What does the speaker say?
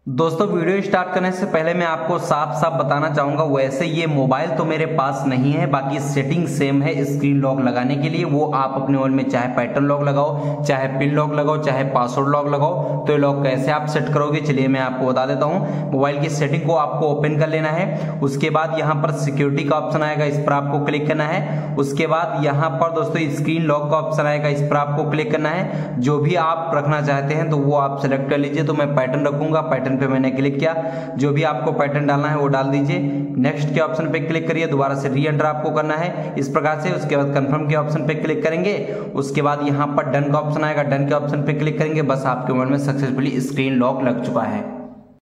दोस्तों video start करने से पहले मैं आपको साफ साफ बताना चाहूंगा, वैसे ये मोबाइल तो मेरे पास नहीं है, बाकी सेटिंग सेम है स्क्रीन लॉक लगाने के लिए। वो आप अपने मोबाइल में चाहे पैटर्न लॉक लगाओ, चाहे पिन लॉक लगाओ, चाहे पासवर्ड लॉक लगाओ, तो ये लॉक कैसे आप सेट करोगे चलिए मैं आपको बता देता हूँ। मोबाइल की सेटिंग को आपको ओपन कर लेना है। उसके बाद यहाँ पर सिक्योरिटी का ऑप्शन आएगा, इस पर आपको क्लिक करना है। उसके बाद यहाँ पर दोस्तों स्क्रीन लॉक का ऑप्शन आएगा, इस पर आपको क्लिक करना है। जो भी आप रखना चाहते हैं तो वो आप सेलेक्ट कर लीजिए। तो मैं पैटर्न रखूंगा, पैटर्न पे मैंने क्लिक किया। जो भी आपको पैटर्न डालना है वो डाल दीजिए। नेक्स्ट के ऑप्शन पे क्लिक करिए, दोबारा से री एंटर आपको करना है इस प्रकार से। उसके बाद कंफर्म के ऑप्शन पे क्लिक करेंगे। उसके बाद यहाँ पर डन का ऑप्शन आएगा, डन के ऑप्शन पे क्लिक करेंगे। बस आपके मोबाइल में सक्सेसफुली स्क्रीन लॉक लग चुका है।